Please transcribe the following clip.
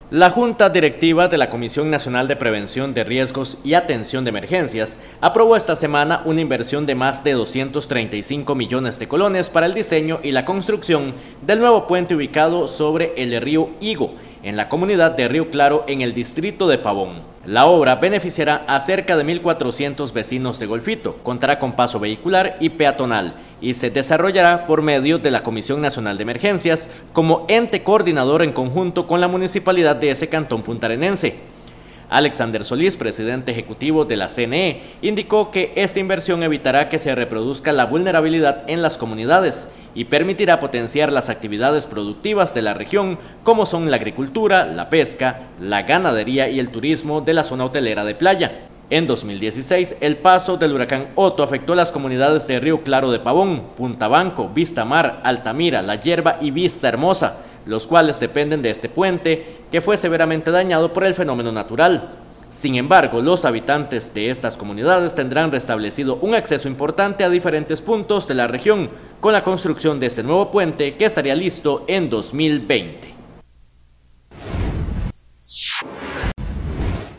La Junta Directiva de la Comisión Nacional de Prevención de Riesgos y Atención de Emergencias aprobó esta semana una inversión de más de 235 millones de colones para el diseño y la construcción del nuevo puente ubicado sobre el río Higo, en la comunidad de Río Claro, en el distrito de Pavón. La obra beneficiará a cerca de 1.400 vecinos de Golfito, contará con paso vehicular y peatonal y se desarrollará por medio de la Comisión Nacional de Emergencias como ente coordinador en conjunto con la municipalidad de ese cantón puntarenense. Alexander Solís, presidente ejecutivo de la CNE, indicó que esta inversión evitará que se reproduzca la vulnerabilidad en las comunidades y permitirá potenciar las actividades productivas de la región, como son la agricultura, la pesca, la ganadería y el turismo de la zona hotelera de playa. En 2016, el paso del huracán Otto afectó las comunidades de Río Claro de Pavón, Punta Banco, Vista Mar, Altamira, La Hierba y Vista Hermosa, los cuales dependen de este puente, que fue severamente dañado por el fenómeno natural. Sin embargo, los habitantes de estas comunidades tendrán restablecido un acceso importante a diferentes puntos de la región, con la construcción de este nuevo puente que estaría listo en 2020.